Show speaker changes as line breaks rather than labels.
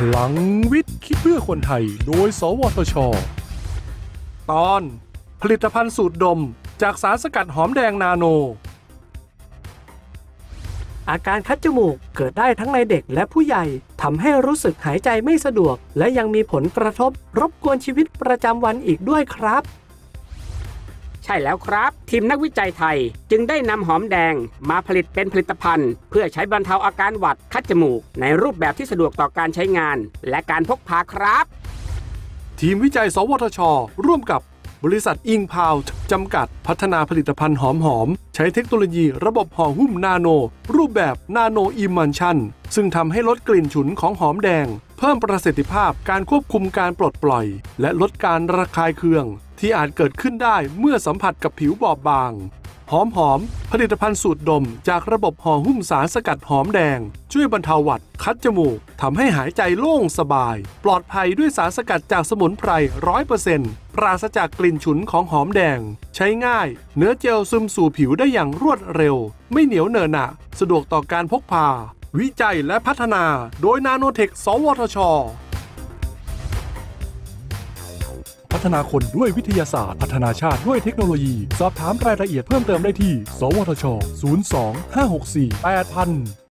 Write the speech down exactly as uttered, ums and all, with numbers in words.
ลังวิทย์คิดเพื่อคนไทยโดยสวทช.ตอนผลิตภัณฑ์สูตรดมจากสารสกัดหอมแดงนาโน
อาการคัดจมูกเกิดได้ทั้งในเด็กและผู้ใหญ่ทำให้รู้สึกหายใจไม่สะดวกและยังมีผลกระทบรบกวนชีวิตประจำวันอีกด้วยครับ
ใช่แล้วครับทีมนักวิจัยไทยจึงได้นำหอมแดงมาผลิตเป็นผลิตภัณฑ์เพื่อใช้บรรเทาอาการหวัดคัดจมูกในรูปแบบที่สะดวกต่อการใช้งานและการพกพาครับ
ทีมวิจัยสวทช.ร่วมกับบริษัทอิงพาวจำกัดพัฒนาผลิตภัณฑ์หอมๆใช้เทคโนโลยีระบบห่อหุ้มนาโนรูปแบบนาโนอิมัลชันซึ่งทำให้ลดกลิ่นฉุนของหอมแดงเพิ่มประสิทธิภาพการควบคุมการปลดปล่อยและลดการระคายเคืองที่อาจเกิดขึ้นได้เมื่อสัมผัสกับผิวบอบบางหอมหอมผลิตภัณฑ์สูตรดมจากระบบห่อหุ้มสารสกัดหอมแดงช่วยบรรเทาหวัดคัดจมูกทำให้หายใจโล่งสบายปลอดภัยด้วยสารสกัดจากสมุนไพร ร้อยเปอร์เซ็นต์ ปราศจากกลิ่นฉุนของหอมแดงใช้ง่ายเนื้อเจลซึมสู่ผิวได้อย่างรวดเร็วไม่เหนียวเหนอะหนะสะดวกต่อการพกพาวิจัยและพัฒนาโดยนาโนเทคสวทช.พัฒนาคนด้วยวิทยาศาสตร์พัฒนาชาติด้วยเทคโนโลยีสอบถามรายละเอียดเพิ่มเติมได้ที่สวทช ศูนย์ สอง ห้า หก สี่ แปด ศูนย์ ศูนย์